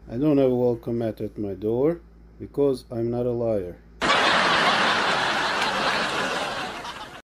I don't have a welcome mat at my door because I'm not a liar.